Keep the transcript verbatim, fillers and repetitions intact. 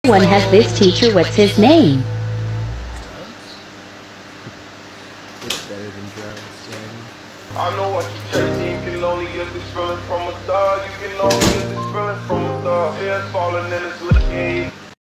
One has this teacher. What's his name? It's better than drowning. I know what you chasing, you can only get this feeling from a star. You can only get this feeling from a star. Tears falling in his lips.